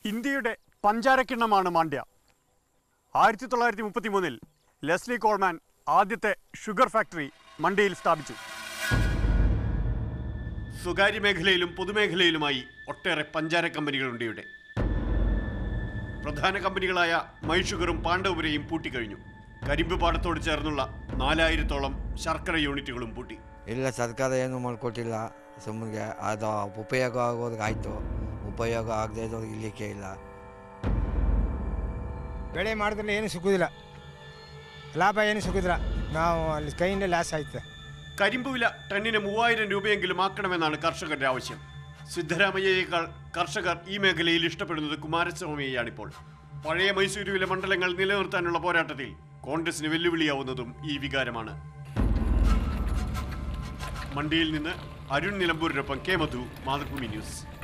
ഇന്ത്യയുടെ പഞ്ചാരക്കിണ്ണമാണ് Mandya. 1933 Leslie Coleman ആദ്യത്തെ ഷുഗർ ഫാക്ടറി മണ്ഡ്യയിൽ സ്ഥാപിച്ചു. സ്വകാര്യ മേഖലയിലും പൊതുമേഖലയിലുമായി ഒട്ടേറെ പഞ്ചാര കമ്പനികളുണ്ട് ഇവിടെ. പ്രധാന കമ്പനികളായ മൈ ഷുഗറും പാണ്ഡവപുരയും പൂട്ടിക്കഴിഞ്ഞു. കരിമ്പ് പാടത്തോട് ചേർന്നുള്ള 4000-ഓളം ശർക്കര യൂണിറ്റുകളും പൂട്ടി. ಇಲ್ಲ, ಸರ್ಕಾರ ಏನು ಮಾಡಿಕೊಟ್ಟಿಲ್ಲ. ಸುಮ್ಮನೆ ಅದು ಉಪಯೋಗ ಆಗೋದಕ್ಕೆ ಆಯಿತು, ಉಪಯೋಗ ಆಗದೆ ಇರೋರಿಗೆ ಇಲ್ಲಿಕ್ಕೆ ಇಲ್ಲ. ಬೆಳೆ ಮಾಡಿದ್ರೆ ಏನು ಸಿಗೋದಿಲ್ಲ, ಲಾಭ ಏನು ಸಿಗೋದಿಲ್ಲ. ನಾವು ಅಲ್ಲಿ ಕೈಯಿಂದ ಲಾಸ್ ಆಯ್ತು. കരിമ്പ് വില ടണ്ണിന് 3000 രൂപയെങ്കിലും ആക്കണമെന്നാണ് കർഷകരുടെ ആവശ്യം. സിദ്ധരാമയ്യയേക്കാൾ കർഷകർ ഈ മേഖലയിൽ ഇഷ്ടപ്പെടുന്നത് കുമാരസ്വാമിയെയാണിപ്പോൾ. പഴയ മൈസൂരുവിലെ മണ്ഡലങ്ങൾ നിലനിർത്താനുള്ള പോരാട്ടത്തിൽ കോൺഗ്രസിന് വെല്ലുവിളിയാവുന്നതും ഈ വികാരമാണ്. മണ്ഡ്യയിൽ നിന്ന് അരുൺ നിലമ്പൂരിനൊപ്പം കെ മധു, മാതൃഭൂമി ന്യൂസ്.